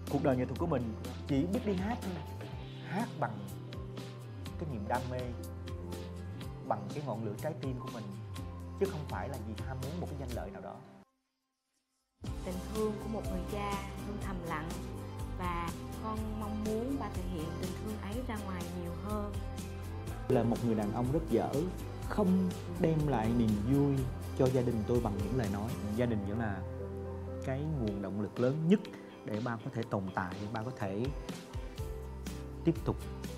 cuộc đời nghệ thuật của mình chỉ biết đi hát thôi, hát bằng cái niềm đam mê, bằng cái ngọn lửa trái tim của mình, chứ không phải là vì ham muốn một cái danh lợi nào đó. Tình thương của một người cha luôn thầm lặng, và con mong muốn ba thể hiện tình thương ấy ra ngoài nhiều hơn. Là một người đàn ông rất dở, không đem lại niềm vui cho gia đình tôi bằng những lời nói. Gia đình vẫn là cái nguồn động lực lớn nhất để ba có thể tồn tại, ba có thể tiếp tục